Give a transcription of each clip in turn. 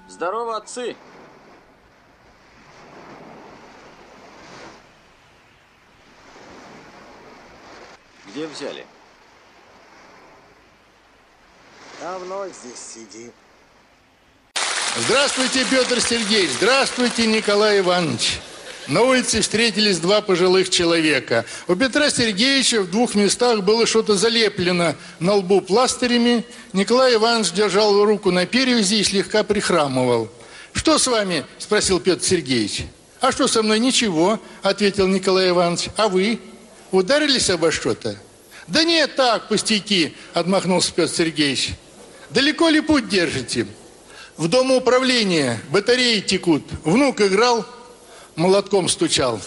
Здорово, отцы! Где взяли? Давно здесь сидим. Здравствуйте, Петр Сергеевич. Здравствуйте, Николай Иванович. На улице встретились два пожилых человека. У Петра Сергеевича в двух местах было что-то залеплено на лбу пластырями. Николай Иванович держал руку на перевязи и слегка прихрамывал. «Что с вами?» – спросил Петр Сергеевич. «А что со мной? Ничего», – ответил Николай Иванович. «А вы? Ударились обо что-то?» «Да нет, так, пустяки», – отмахнулся Петр Сергеевич. «Далеко ли путь держите?» «В домоуправление, батареи текут. Внук играл, молотком стучал».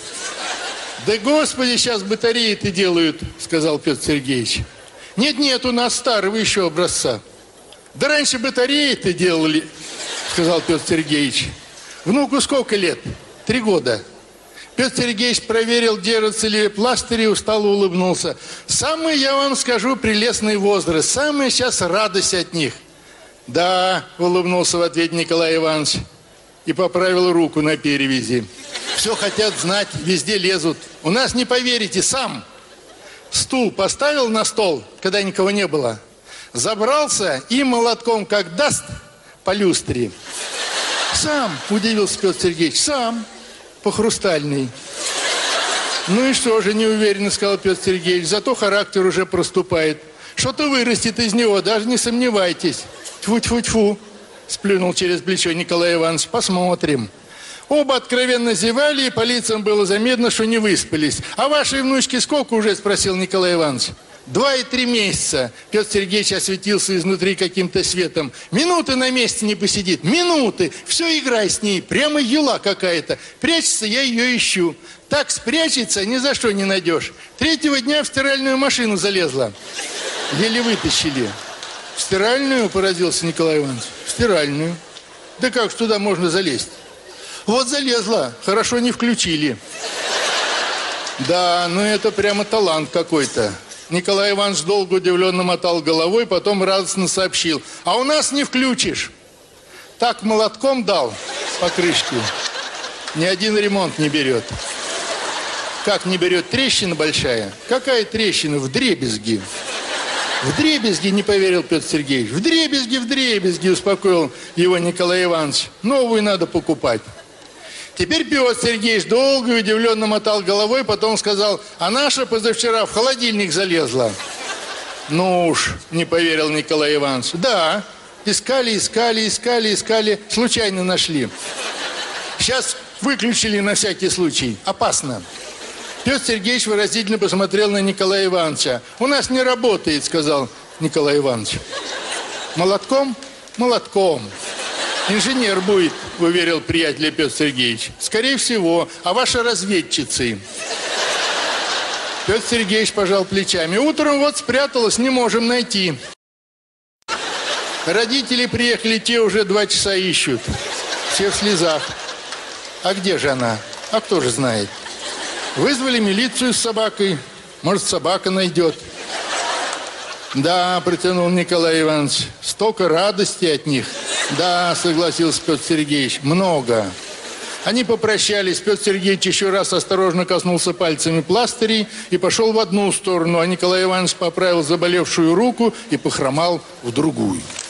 «Да господи, сейчас батареи-то делают», – сказал Петр Сергеевич. «Нет, у нас старого еще образца». «Да раньше батареи-то делали», – сказал Петр Сергеевич. «Внуку сколько лет?» 3 года. Петр Сергеевич проверил, держатся ли пластыри, устало улыбнулся. «Самый, я вам скажу, прелестный возраст. Самая сейчас радость от них». «Да», – улыбнулся в ответ Николай Иванович и поправил руку на перевязи. «Все хотят знать, везде лезут. У нас, не поверите, сам стул поставил на стол, когда никого не было, забрался и молотком как даст по люстре». «Сам», – удивился Петр Сергеевич, – «сам, по хрустальной». «Ну и что же», – неуверенно сказал Петр Сергеевич, – «зато характер уже проступает. Что-то вырастет из него, даже не сомневайтесь». «Тьфу-тьфу-тьфу», – сплюнул через плечо Николай Иванович, – «посмотрим». Оба откровенно зевали, и по лицам было заметно, что не выспались. «А вашей внучке сколько уже?» – спросил Николай Иванович. 2 и 3 месяца. Петр Сергеевич осветился изнутри каким-то светом. «Минуты на месте не посидит. Минуты. Все, играй с ней. Прямо юла какая-то. Прячется, я ее ищу. Так спрячется, ни за что не найдешь. 3-го дня в стиральную машину залезла. Еле вытащили». «В стиральную?» – поразился Николай Иванович. «В стиральную. Да как ж туда можно залезть?» «Вот залезла. Хорошо не включили». «Да, ну это прямо талант какой-то». Николай Иванович долго удивленно мотал головой, потом радостно сообщил: «А у нас не включишь. Так молотком дал по крышке. Ни один ремонт не берет». «Как не берет? Трещина большая». «Какая трещина? Вдребезги». «Вдребезги», не поверил Петр Сергеевич. Вдребезги, успокоил его Николай Иванович. «Новую надо покупать». Теперь Петр Сергеевич долго и удивленно мотал головой, потом сказал: «А наша позавчера в холодильник залезла». «Ну уж», не поверил Николай Иванович. «Да, искали, случайно нашли. Сейчас выключили на всякий случай. Опасно». Петр Сергеевич выразительно посмотрел на Николая Ивановича. «У нас не работает», сказал Николай Иванович. «Молотком?» «Молотком. Инженер будет», уверил приятеля Петр Сергеевич. «Скорее всего. А ваши разведчицы?» Петр Сергеевич пожал плечами. «Утром вот спряталась, не можем найти». Родители приехали, те уже 2 часа ищут. Все в слезах. «А где же она? А кто же знает?» «Вызвали милицию с собакой. Может, собака найдет». «Да», протянул Николай Иванович, — «столько радости от них». «Да», согласился Петр Сергеевич, — «много». Они попрощались. Петр Сергеевич еще раз осторожно коснулся пальцами пластырей и пошел в одну сторону, а Николай Иванович поправил заболевшую руку и похромал в другую.